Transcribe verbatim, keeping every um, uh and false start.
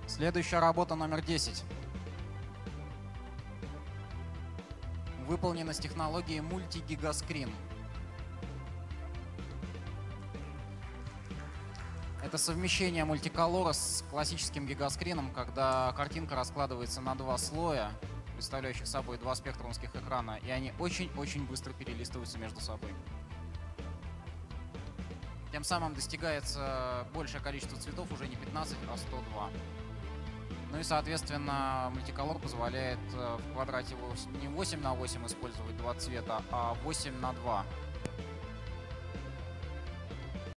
Следующая работа номер десять. Выполнена с технологией мульти-гигаскрин. Это совмещение мультиколора с классическим гигаскрином, когда картинка раскладывается на два слоя, представляющих собой два спектрумских экрана, и они очень-очень быстро перелистываются между собой. Тем самым достигается большее количество цветов, уже не пятнадцать, а сто два. Ну и, соответственно, мультиколор позволяет в квадрате не восемь на восемь использовать два цвета, а восемь на два.